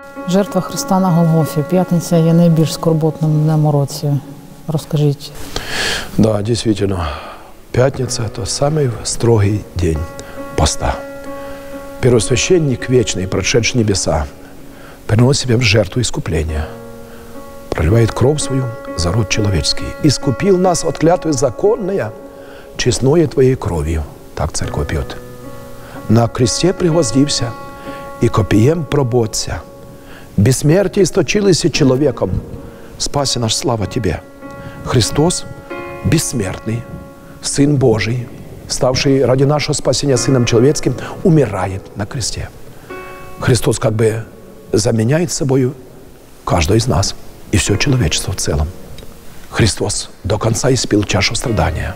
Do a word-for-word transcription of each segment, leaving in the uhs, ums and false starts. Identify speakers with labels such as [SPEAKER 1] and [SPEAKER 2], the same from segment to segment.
[SPEAKER 1] Жертва Христа на Голгофі. П'ятниця є найбільш скорботним днем у році. Розкажіть.
[SPEAKER 2] Да, действительно. Пятница – это самый строгий день поста. Первосвященник вечный, прошедший небеса, приносит себе в жертву искупления, проливает кровь свою за род человеческий. «Искупил нас от клятвы законная, честною Твоей кровью». Так церковь пьет. «На кресте пригвоздився, и копием проботься. Бессмертие источилось человеком. Спаси наш, слава Тебе». Христос бессмертный, Сын Божий, ставший ради нашего спасения Сыном Человеческим, умирает на кресте. Христос как бы заменяет собою каждого из нас и все человечество в целом. Христос до конца испил чашу страдания.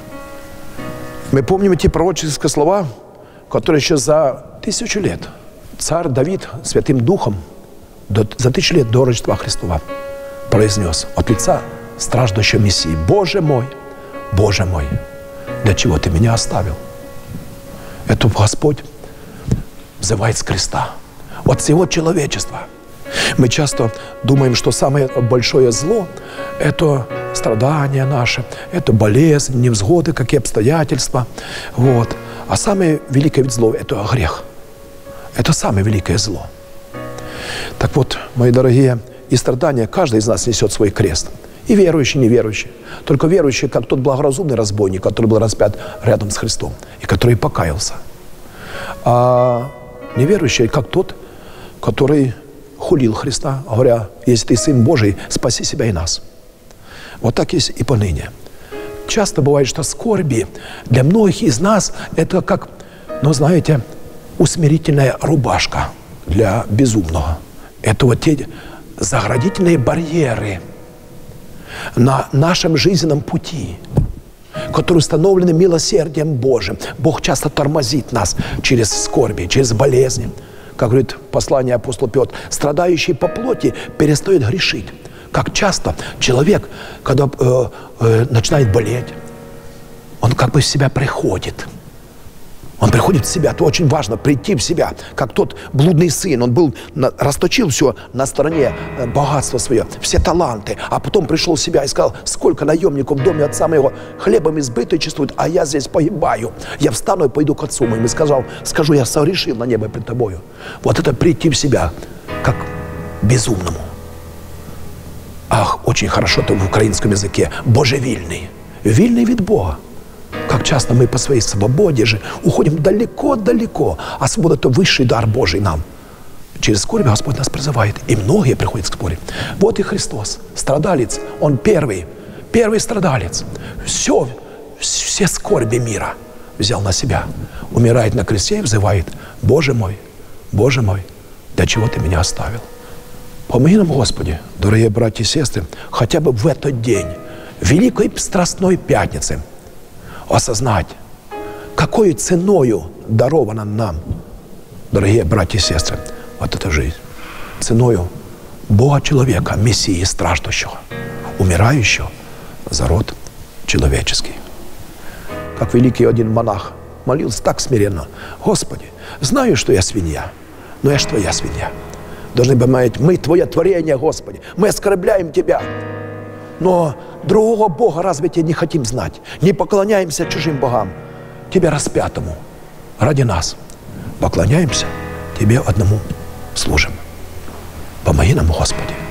[SPEAKER 2] Мы помним эти пророческие слова, которые еще за тысячу лет царь Давид Святым Духом до, за тысячу лет до Рождества Христова произнес от лица страждущего Мессии: «Боже мой, Боже мой, для чего Ты меня оставил?» Это Господь взывает с креста от всего человечества. Мы часто думаем, что самое большое зло – это страдания наши, это болезнь, невзгоды, какие обстоятельства. Вот. А самое великое зло – это грех. Это самое великое зло. Так вот, мои дорогие, и страдания каждый из нас несет свой крест. И верующий, и неверующий. Только верующий, как тот благоразумный разбойник, который был распят рядом с Христом, и который покаялся. А неверующий, как тот, который хулил Христа, говоря: «Если Ты Сын Божий, спаси себя и нас». Вот так есть и поныне. Часто бывает, что скорби для многих из нас – это как, ну, знаете, усмирительная рубашка для безумного. Это вот те заградительные барьеры на нашем жизненном пути, которые установлены милосердием Божьим. Бог часто тормозит нас через скорби, через болезни. Как говорит послание апостола Петр: страдающий по плоти перестает грешить. Как часто человек, когда э, э, начинает болеть, он как бы в себя приходит. Он приходит в себя. Это очень важно, прийти в себя. Как тот блудный сын. Он был, на, расточил все на стороне э, богатства свое, все таланты. А потом пришел в себя и сказал: сколько наемников в доме отца моего хлебом избыточествуют, а я здесь погибаю. Я встану и пойду к отцу моему. И сказал, скажу, я согрешил на небо пред тобою. Вот это прийти в себя, как безумному. Ах, очень хорошо это в украинском языке. Божевильный. Вильный вид Бога. Как часто мы по своей свободе же уходим далеко-далеко. А свобода – это высший дар Божий нам. Через скорбь Господь нас призывает. И многие приходят к скорби. Вот и Христос, страдалец. Он первый, первый страдалец. Все, все скорби мира взял на себя. Умирает на кресте и взывает: «Боже мой, Боже мой, для чего Ты меня оставил?» Помоги нам, Господи, дорогие братья и сестры, хотя бы в этот день, Великой Страстной Пятницы, осознать, какой ценою дарована нам, дорогие братья и сестры, вот эта жизнь. Ценою Бога-человека, Мессии страждущего, умирающего за род человеческий. Как великий один монах молился так смиренно: «Господи, знаю, что я свинья, но я ж Твоя свинья. Должны понимать, мы Твое творение, Господи, мы оскорбляем Тебя. Но другого Бога разве Тебя не хотим знать? Не поклоняемся чужим богам. Тебе распятому ради нас поклоняемся, Тебе одному служим. Помоги нам, Господи».